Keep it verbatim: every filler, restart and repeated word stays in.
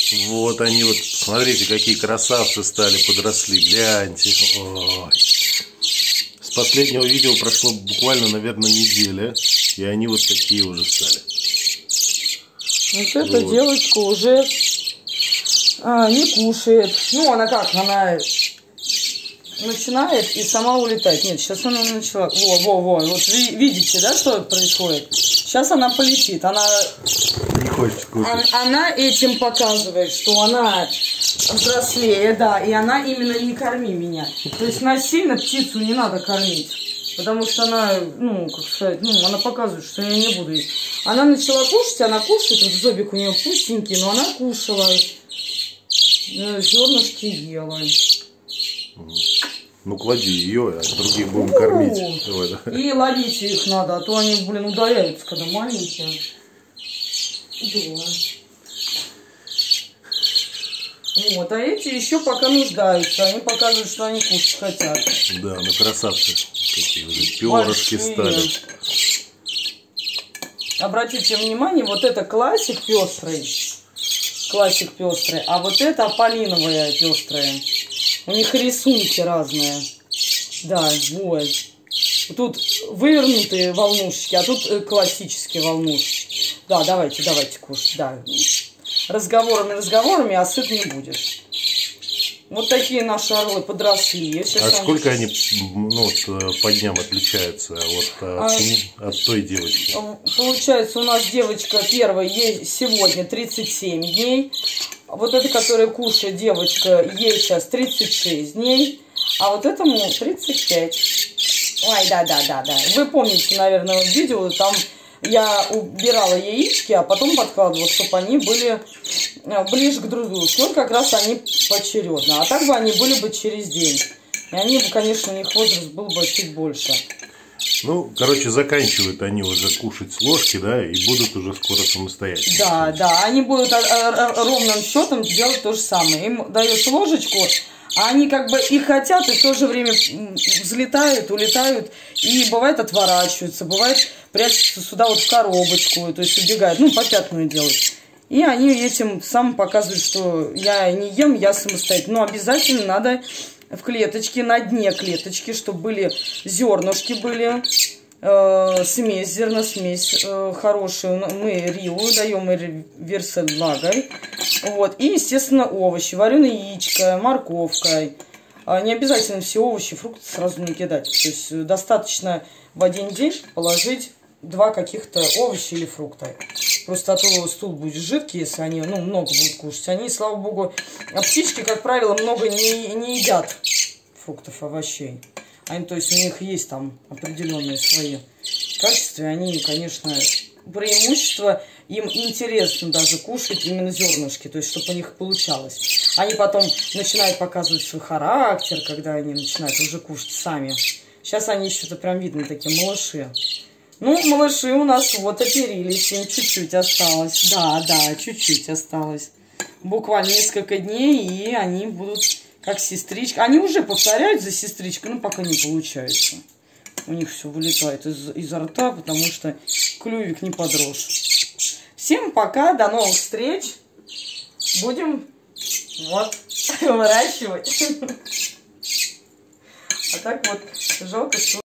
Вот они вот, смотрите, какие красавцы стали, подросли, гляньте. Ой. С последнего видео прошло буквально, наверное, неделя, и они вот такие уже стали. Вот эта вот девочка уже а, не кушает. Ну, она как, она начинает и сама улетает. Нет, сейчас она начала. Во, во, во. Вот видите, да, что происходит? Сейчас она полетит. Она не хочет кушать. Она этим показывает, что она взрослее, да, и она именно не корми меня. То есть насильно птицу не надо кормить. Потому что она, ну, как сказать, ну, она показывает, что я не буду есть. Она начала кушать, она кушает, вот зобик у нее пустенький, но она кушала. Зернышки ела. Ну, клади ее, а других будем ну, кормить. И ловите их надо, а то они, блин, удаляются, когда маленькие. Да. Вот, а эти еще пока нуждаются. Они показывают, что они кушать хотят. Да, ну красавцы. Какие уже перышки стали. Обратите внимание, вот это классик пестрый. Классик пестрый. А вот это аполлиновая пестрая. У них рисунки разные. Да, вот. Тут вывернутые волнушечки, а тут классические волнушечки. Да, давайте, давайте кушать. Да. Разговорами, разговорами, а сыт не будешь. Вот такие наши орлы подросли. Сейчас а сколько они ну, по дням отличаются от, а, от той девочки? Получается, у нас девочка первая, ей сегодня тридцать семь дней. Вот эта, которая кушает, девочка, ей сейчас тридцать шесть дней. А вот этому тридцать пять. Ой, да-да-да-да. Вы помните, наверное, видео, там я убирала яички, а потом подкладывала, чтобы они были ближе к друг другу. Вот как раз они поочередно. А так бы они были бы через день. И они бы, конечно, у них возраст был бы чуть больше. Ну, короче, заканчивают они уже кушать с ложки, да, и будут уже скоро самостоятельно. Да, да, они будут ровным счетом делать то же самое. Им даешь ложечку, а они как бы и хотят, и в то же время взлетают, улетают, и бывает отворачиваются, бывает прячутся сюда вот в коробочку, то есть убегают, ну, попятную делают. И они этим самым показывают, что я не ем, я самостоятельно. Но обязательно надо в клеточке, на дне клеточки, чтобы были зернышки были, э, смесь, зерносмесь э, хорошая. Мы риу даем версель влагой. Вот. И, естественно, овощи. Вареное яичко, морковка. А не обязательно все овощи, фрукты сразу не кидать. То есть достаточно в один день положить два каких-то овоща или фрукта. Просто а то стул будет жидкий, если они ну, много будут кушать. Они, слава богу, а птички, как правило, много не, не едят фруктов, овощей. Они, то есть у них есть там определенные свои качества. И они, конечно, преимущество, им интересно даже кушать именно зернышки, то есть чтобы у них получалось. Они потом начинают показывать свой характер, когда они начинают уже кушать сами. Сейчас они еще-то прям видно такие малыши. Ну, малыши у нас вот оперились, им чуть-чуть осталось. Да, да, чуть-чуть осталось. Буквально несколько дней, и они будут как сестричка. Они уже повторяют за сестричкой, но пока не получается. У них все вылетает из, изо рта, потому что клювик не подрос. Всем пока, до новых встреч. Будем вот выращивать. А так вот жалко, что...